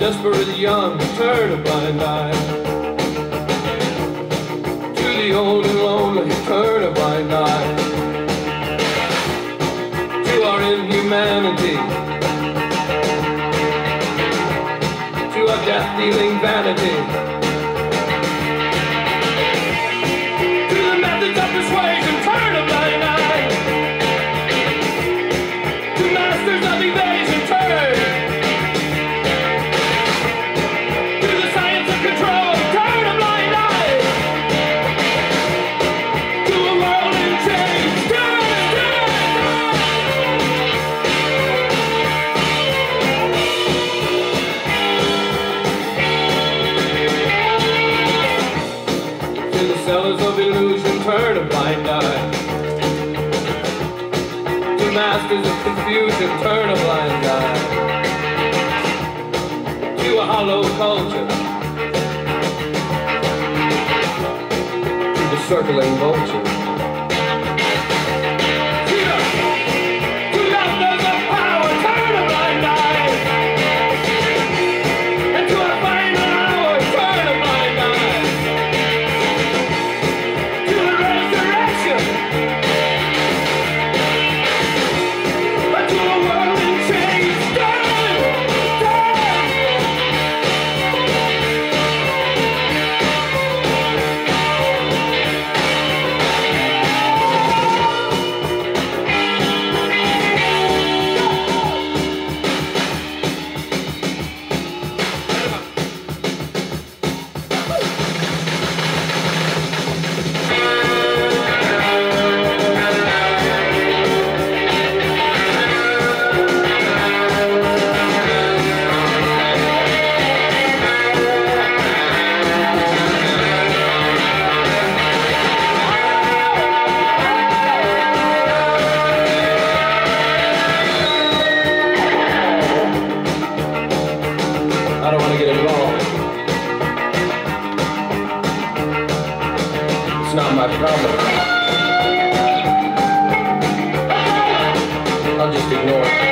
desperate young turn a blind eye. To the old and lonely turn a blind eye. To our inhumanity, to our death-dealing vanity, to the methods of persuasion turn a blind eye. To masters of evasion turn. Sellers of illusion turn a blind eye. To masters of confusion turn a blind eye. To a hollow culture, to the circling vulture. I don't want to get involved. It's not my problem. I'll just ignore it.